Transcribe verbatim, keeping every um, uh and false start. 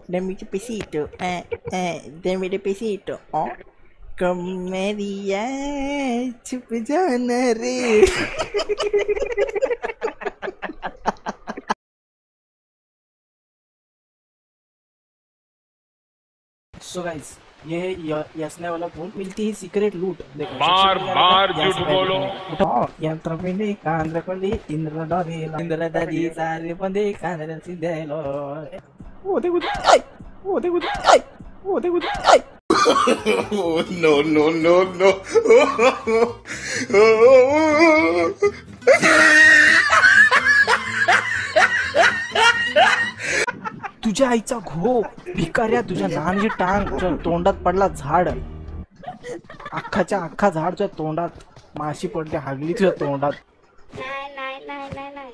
Dammi il pesito, eh, eh, dammi il pesito, oh. Commedia, चुप जाना रे. So guys, ये है यसने वाला फोन मिलती है सीक्रेट लूट. देखो बार बार झूठ बोलो. यंत्र पिंडी कांद्र पंडी इंद्र डोरी इंद्र दादी सारे पंडी कांद्र सिंदेलो. ओ देखो आई ओ देखो आई ओ देखो आई. Oh, no, no, no, no. तुझ्या आईचा घो भिकाऱ्या. तुझ्या लहानची टांग तुझ्या तोंडात पडला झाड. अख्खाच्या अख्खा झाड तुझ्या तोंडात. माशी पडली हागली तुझ्या तोंडात. नाही नाही नाही नाही